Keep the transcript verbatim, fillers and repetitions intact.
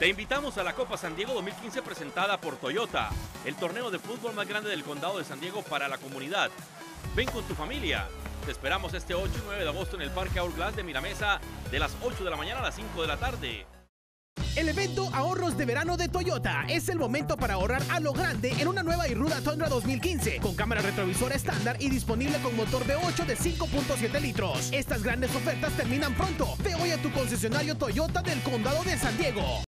Te invitamos a la Copa San Diego dos mil quince presentada por Toyota, el torneo de fútbol más grande del condado de San Diego para la comunidad. Ven con tu familia. Te esperamos este ocho y nueve de agosto en el Parque Hourglass de Miramesa de las ocho de la mañana a las cinco de la tarde. El evento Ahorros de Verano de Toyota es el momento para ahorrar a lo grande en una nueva Irruda Tundra dos mil quince con cámara retrovisora estándar y disponible con motor V ocho de cinco punto siete litros. Estas grandes ofertas terminan pronto. Ve hoy a tu concesionario Toyota del condado de San Diego.